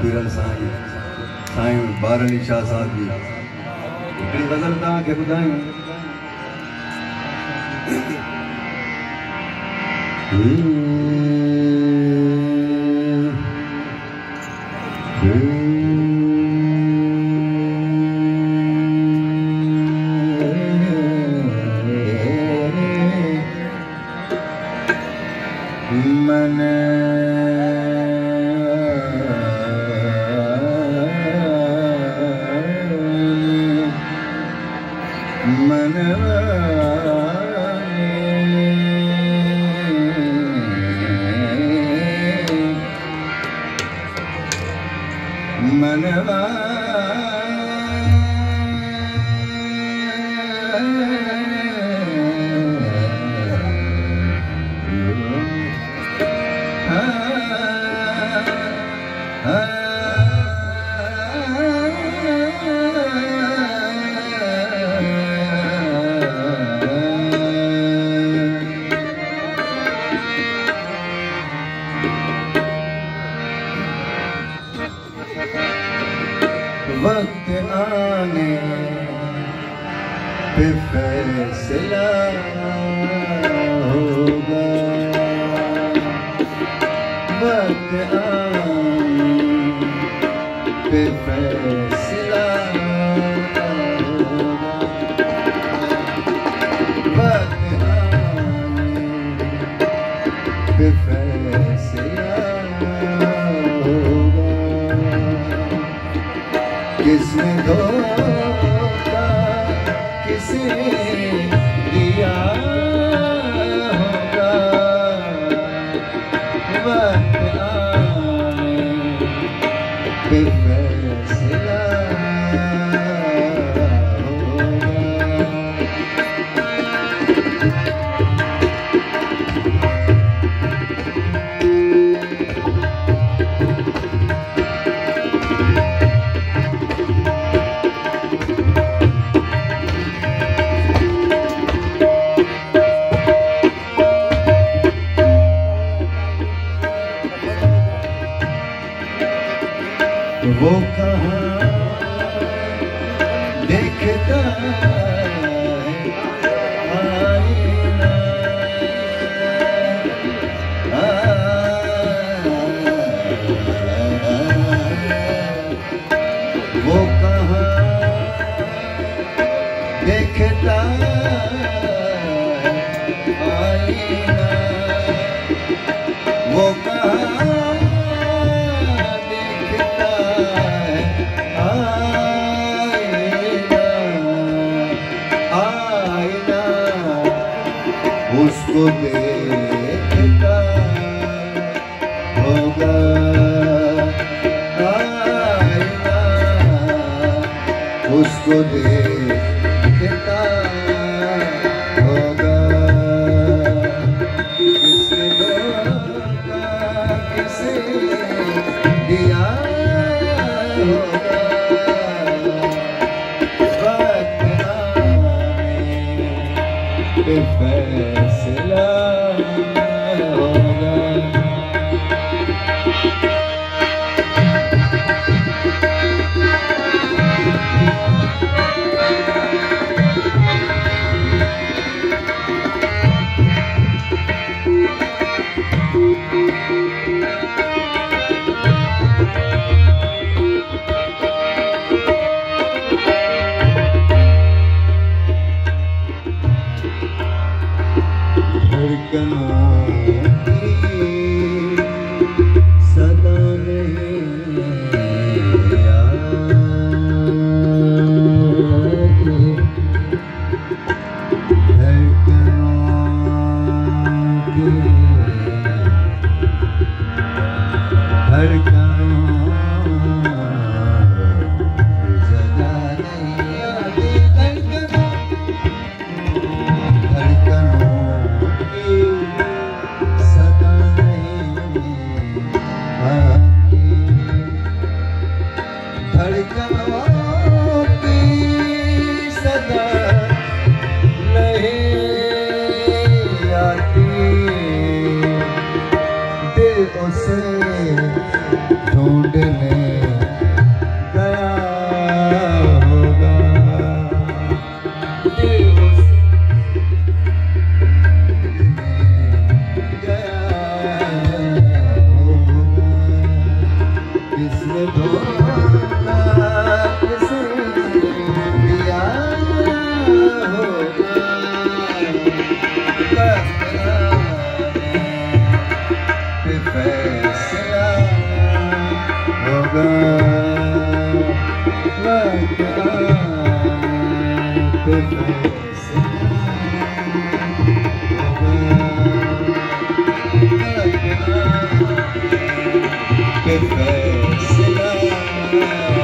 पीरल साईं साईं बार अली शाह साहब जी हिकिड़ी गज़ल तव्हांखे ॿुधायूं। वक्त आने पे फैसला होगा, वक्त आने पे फैसला होगा, वक्त आने पे फैसला होगा। किसने धोखा किसे दिया होगा, वक्त आने पे फैसला वो कहाँ देखता है आईना, वो कहाँ देखता है आईना, वो कहाँ उसको देखता होगा, आईना उसको देखता होगा। किसने धोखा किसे दिया होगा, वक्त आने पे फैसला होगा। धड़कनों की सदा नहीं आती, धड़कनों की धड़कनों सदा नहीं आती, धड़कनों Que felicidade.